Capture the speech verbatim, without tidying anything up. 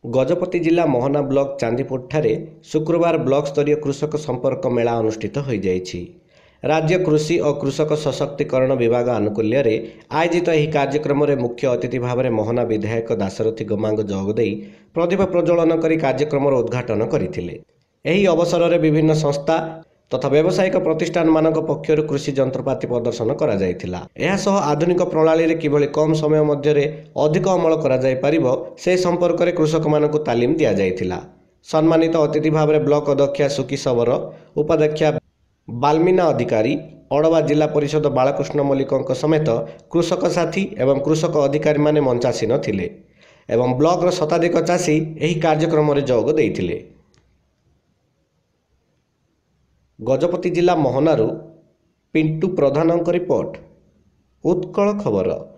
गजपति जिला मोहना ब्लॉक चांदीपुर ठारे शुक्रवार ब्लॉक स्तरीय कृषक संपर्क मेला अनुष्ठित हो जाइछि। राज्य कृषि और कृषक सशक्तिकरण विभाग आनुकूल्य आयोजित यह कार्यक्रम में मुख्य अतिथि भाव में मोहना विधायक दाशरथी गमांग जोगदे प्रदीप प्रज्वलन कर कार्यक्रम उद्घाटन करथिले। एही अवसर में विभिन्न संस्था तथा व्यावसायिक प्रतिष्ठान मानक पक्षर कृषि जंत्रपाति प्रदर्शन करा जायथिला। एहा सह आधुनिक प्रणाली रे किभली कम समय मध्य अधिक अमल करा जाय परिबो से संपर्क में कृषक मानकु तालीम दिया जायथिला। सम्मानित अतिथि भाव में ब्लॉक अध्यक्षा सुकी सबर, उपाध्यक्षा बाल्मीना अधिकारी, अड़वा जिला परिषद बालकृष्ण मल्लिक समेत कृषक साथी एवं कृषक अधिकारी माने मंचासीन थिले एवं ब्लॉक शताधिक चाषी एही कार्यक्रम में जोग देइथिले। गजपति जिला मोहनारू पिंटू प्रधान रिपोर्ट, उत्कल खबर।